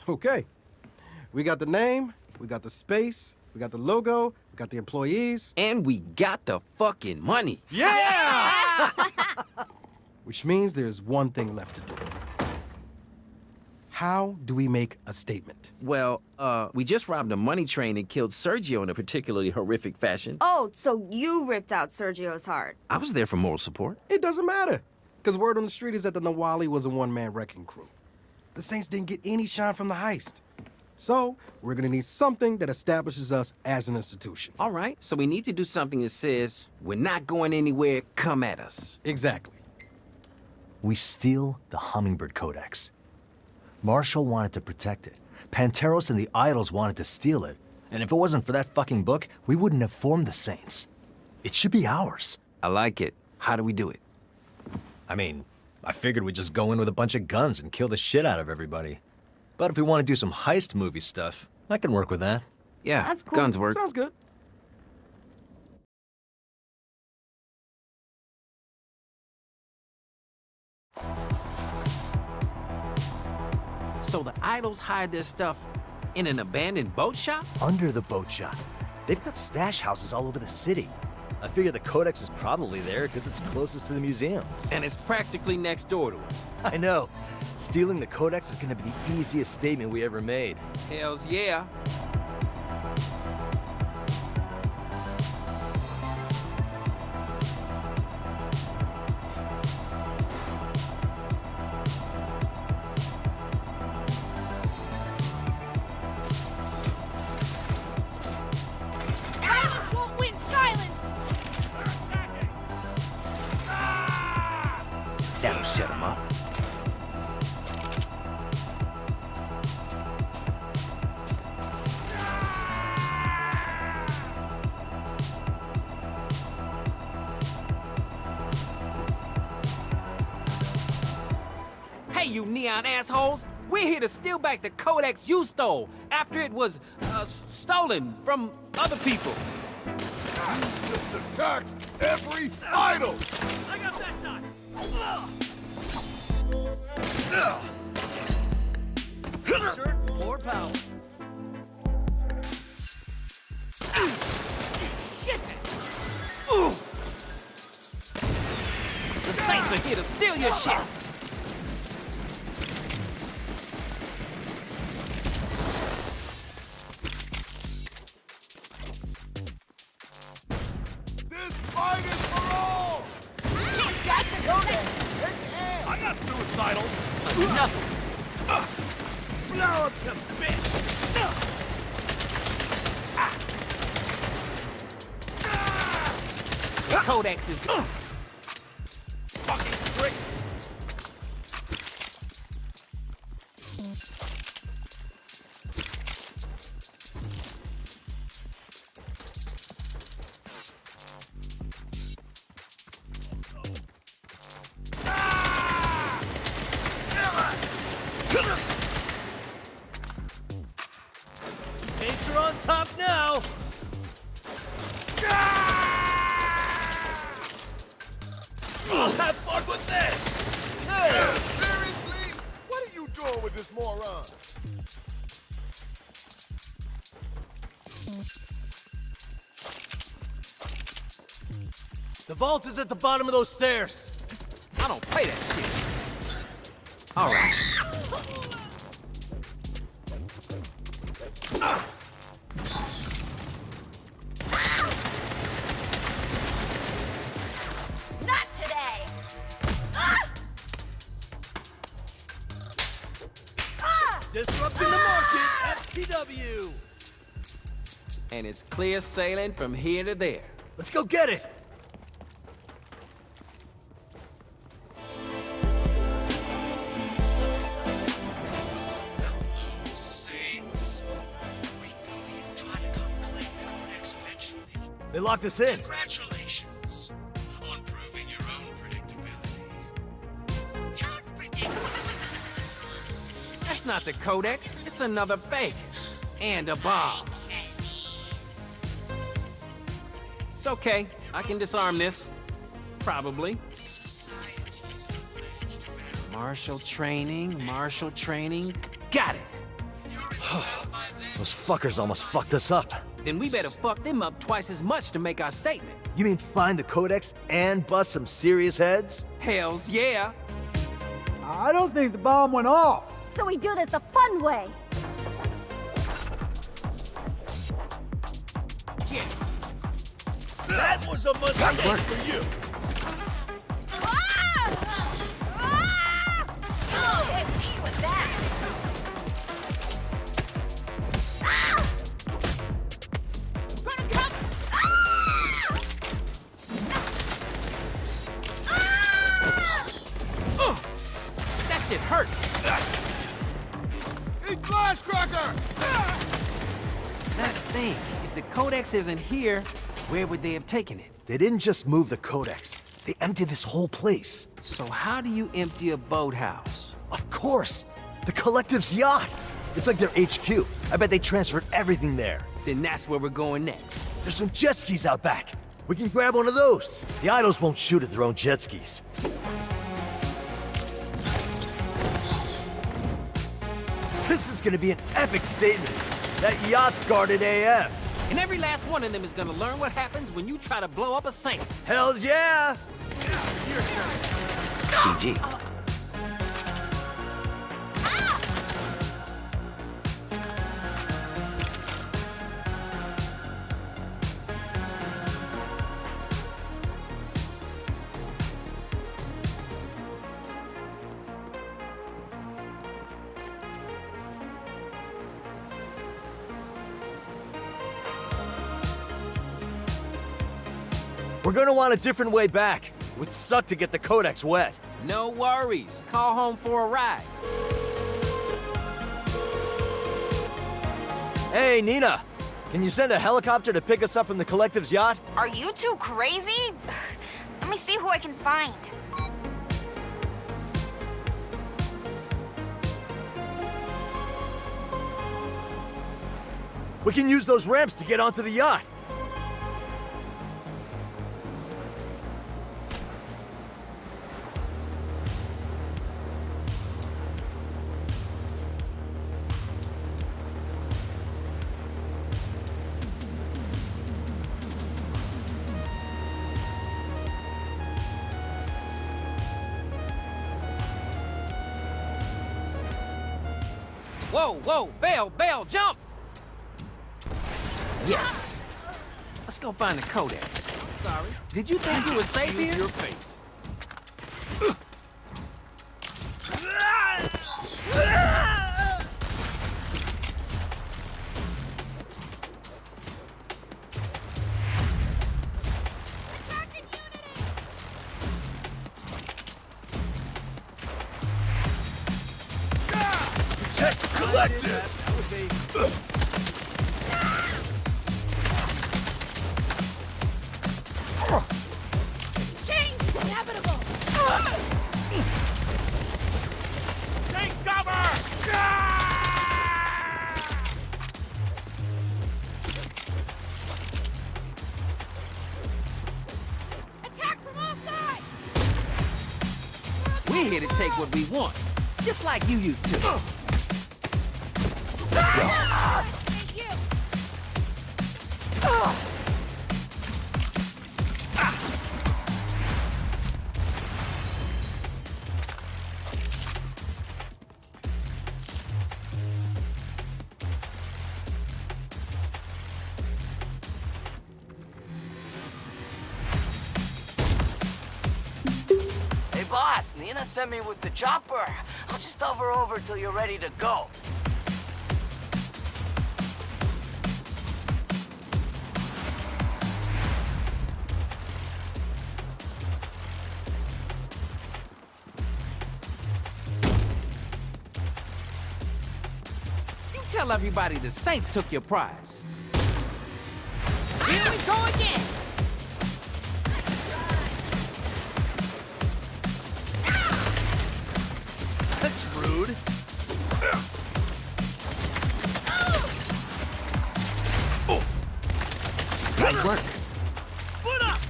Okay. We got the name, we got the space, we got the logo, we got the employees. And we got the fucking money. Yeah! Which means there's one thing left to do. How do we make a statement? Well, we just robbed a money train and killed Sergio in a particularly horrific fashion. Oh, so you ripped out Sergio's heart. I was there for moral support. It doesn't matter. Because word on the street is that the Nawali was a one-man wrecking crew. The Saints didn't get any shine from the heist. So, we're gonna need something that establishes us as an institution. All right, so we need to do something that says, we're not going anywhere, come at us. Exactly. We steal the Hummingbird Codex. Marshall wanted to protect it. Panteros and the Idols wanted to steal it. And if it wasn't for that fucking book, we wouldn't have formed the Saints. It should be ours. I like it. How do we do it? I mean, I figured we'd just go in with a bunch of guns and kill the shit out of everybody. But if we want to do some heist movie stuff, I can work with that. Yeah, That's cool. guns work. Sounds good. So the Idols hide their stuff in an abandoned boat shop? Under the boat shop. They've got stash houses all over the city. I figure the Codex is probably there because it's closest to the museum. And it's practically next door to us. I know. Stealing the Codex is gonna be the easiest statement we ever made. Hells yeah. Violence won't win silence! That'll shut them up. Hey, you neon assholes! We're here to steal back the Codex you stole after it was, stolen from other people. Just attack every idol! I got that side! Shirt, more power. Shit! The Saints are here to steal your shit! This fight is for all! I got suicidal! Nothing. Blow up to bits! The Codex is... Fucking prick! Saints are on top now. Have fun with this! Yeah, seriously? What are you doing with this moron? The vault is at the bottom of those stairs. I don't play that shit. All right. Not today! Ah! Ah! Disrupting the market, FTW. And it's clear sailing from here to there. Let's go get it. Saints. We knew you'd try to come claim the Codex eventually. They locked us in. Congratulations on proving your own predictability. Toad's predictable. That's not the Codex. It's another fake. And a bomb. It's okay. I can disarm this. Probably. Society's alleged value. Martial training. Got it. Those fuckers almost fucked us up. Then we better fuck them up twice as much to make our statement. You mean find the Codex and bust some serious heads? Hells yeah. I don't think the bomb went off. So we do this the fun way. Yeah. That was a mistake for you. Hit me with that. Gonna come. That shit hurt. Eat glass cracker! Let's think. If the Codex isn't here, where would they have taken it? They didn't just move the Codex. They emptied this whole place. So how do you empty a boathouse? Of course! The Collective's yacht! It's like their HQ. I bet they transferred everything there. Then that's where we're going next. There's some jet skis out back. We can grab one of those. The idols won't shoot at their own jet skis. This is gonna be an epic statement. That yacht's guarded AF. And every last one of them is gonna learn what happens when you try to blow up a saint. Hells yeah! GG. We're gonna want a different way back. Would suck to get the Codex wet. No worries. Call home for a ride. Hey, Nina. Can you send a helicopter to pick us up from the Collective's yacht? Are you two crazy? Let me see who I can find. We can use those ramps to get onto the yacht. Whoa, whoa, Bell, jump! Yes. Let's go find the Codex. I'm sorry. Did you think you were safe here? Your fate. Protect Collective! Change is inevitable. Take cover! Attack from all sides. We're here to take what we want, just like you used to. Let's go. Thank you. Hey boss, Nina sent me with the chopper. I'll just hover over till you're ready to go. You tell everybody the Saints took your prize. Here we go again. That's rude. Nice work. Foot up!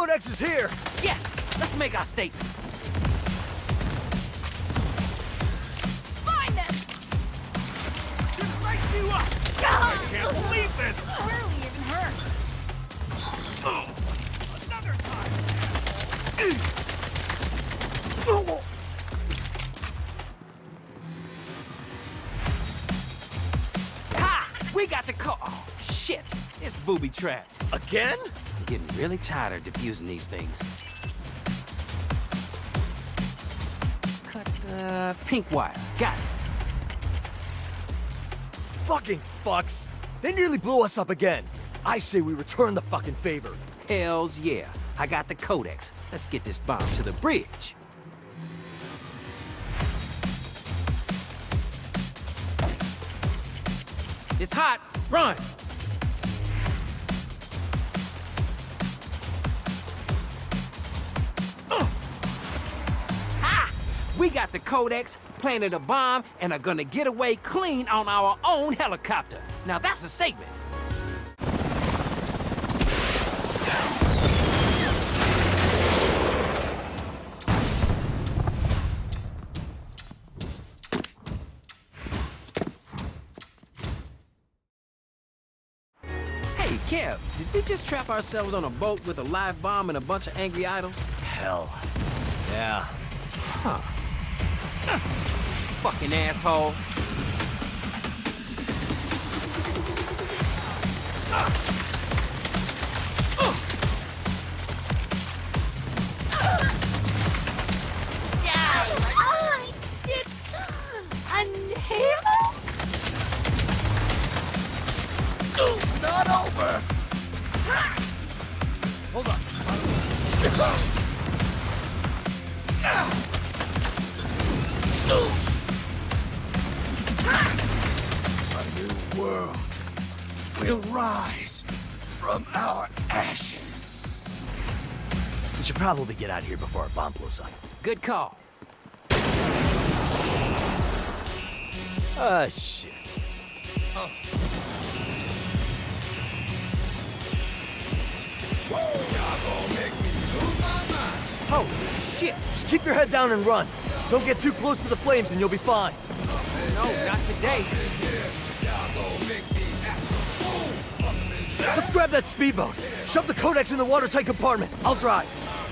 Codex is here! Yes! Let's make our statement. Find them! Break you up! I can't believe this! Barely even hurt. Another time! Ha! We got the car. Oh, shit. It's booby trapped. Again? I'm getting really tired of defusing these things. Cut the pink wire. Got it. Fucking fucks! They nearly blew us up again. I say we return the fucking favor. Hells yeah. I got the Codex. Let's get this bomb to the bridge. It's hot. Run! Ha! We got the Codex, planted a bomb, and are gonna get away clean on our own helicopter. Now that's a statement. Hey, Kev, did we just trap ourselves on a boat with a live bomb and a bunch of angry idols? Hell. Yeah. Fucking asshole. Oh, shit! Unhail? Not over! Hold on. A new world will rise from our ashes. We should probably get out of here before our bomb blows up. Good call. Ah, shit. Holy shit! Just keep your head down and run. Don't get too close to the flames and you'll be fine. No, not today. Let's grab that speedboat. Shove the Codex in the watertight compartment. I'll drive.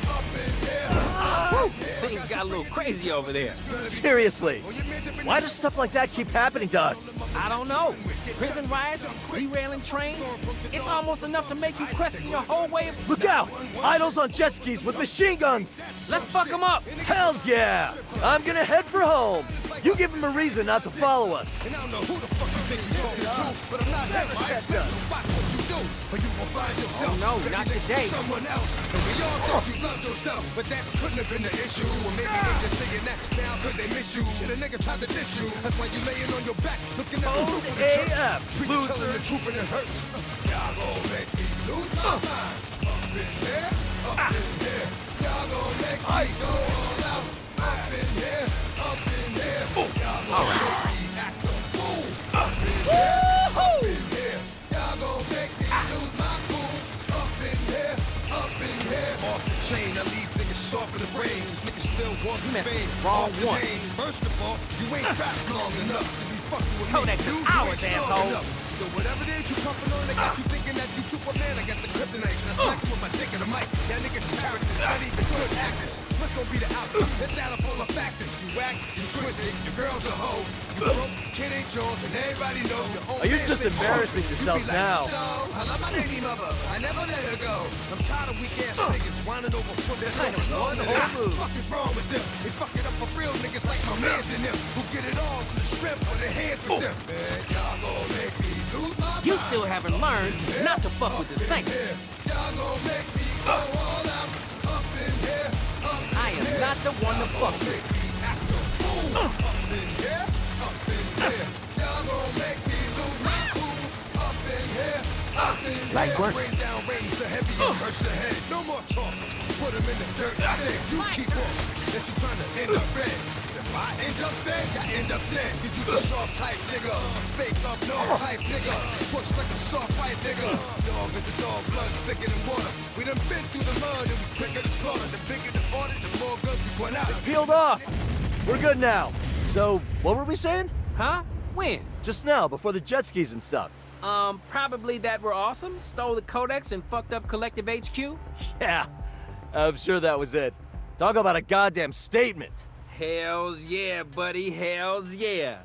Things got a little crazy over there. Seriously. Why does stuff like that keep happening to us? I don't know. Prison riots, derailing trains. It's almost enough to make you question your whole way of... Look out! Idols on jet skis with machine guns! Let's fuck them up! Hells yeah! I'm gonna head for home. You give them a reason not to follow us. And I don't know who the fuck you think you're talking to, but I'm not that biased. Watch what you do, or you gon' find yourself. Oh no, not today. Someone else. And we all thought you loved yourself, but that couldn't have been the issue. Or maybe they just saying that now cause they miss you. Shit, a nigga tried to diss you. That's why you laying on your back, looking at the roof of the church. AF, Preacher telling the truth and it hurts. Y'all gon' make me lose my mind. Up in here, up in here. Y'all gon' make me go all out. Up in here, up in here. Y'all gon' make me act a fool. Up in here, up in here. Y'all gon' make me lose my cool. Up in here, up in here. Off the chain, I leave niggas soft in the brain. These niggas still want the messed fame. with the wrong Off the one. name. First of all, you ain't rap long enough to be fucking with Codex me. is You ours, ain't strong asshole. enough. So whatever it is you pumping on, they got you thinking that you Superman. I got the kryptonite, and I smack you with my dick in the mic. That niggas characters, not even good actors. What's gonna be the outcome? It's out of all the factors. You whack, you twisted, your girl's a hoe. You broke, kid ain't yours, and everybody knows your own. Oh, you're man just been embarrassing broke. yourself You be like, now. So, I love my baby mother. I never let her go. I'm tired of weak ass niggas whining over foot. That's kind of wrong. What the fuck is wrong with them? They fuck it up for real niggas like my mans and them who get it all from the strip or their hands with them. Man, y'all gon' make me lose my mind. You still haven't learned not to fuck with the Saints. Y'all gon' make me go all out. Up in here, up in I am not the one to fuck with. make me act a fool. Up in here, up in here. Y'all gon' make me lose my cool. Up in here, up in here. Light work. Rain down, rain so heavy it hurts the head. No more talk. Put 'em in the dirt instead. You keep walking. That you trying to end up red. The I end up there, I end up there. You do the soft type nigga, fake up no type nigga, push like a soft white nigga. Dog is the dog, blood thicker than water. We done been through the mud and we quicker to slaughter. The bigger the order, the more guns we put out. Peeled off. We're good now. So, what were we saying? Huh? When? Just now, before the jet skis and stuff. Probably that we're awesome, stole the Codex, and fucked up Collective HQ? Yeah, I'm sure that was it. Talk about a goddamn statement. Hells yeah, buddy, hells yeah.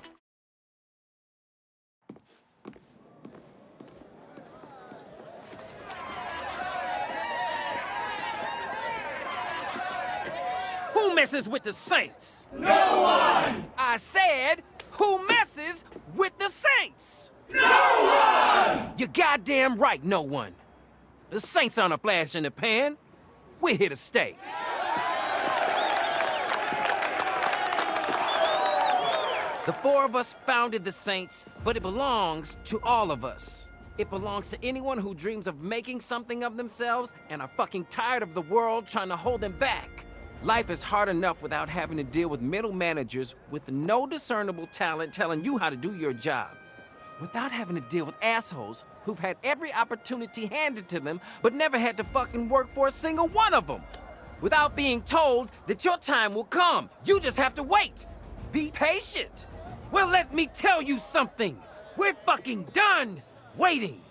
Who messes with the Saints? No one! I said, who messes with the Saints? No one! You're goddamn right, no one. The Saints aren't a flash in the pan. We're here to stay. The four of us founded the Saints, but it belongs to all of us. It belongs to anyone who dreams of making something of themselves and are fucking tired of the world trying to hold them back. Life is hard enough without having to deal with middle managers with no discernible talent telling you how to do your job. Without having to deal with assholes who've had every opportunity handed to them but never had to fucking work for a single one of them. Without being told that your time will come. You just have to wait. Be patient. Well, let me tell you something. We're fucking done waiting.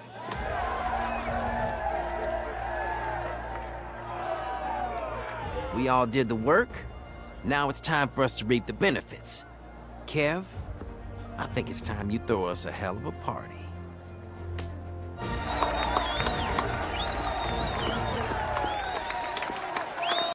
We all did the work. Now it's time for us to reap the benefits. Kev, I think it's time you throw us a hell of a party.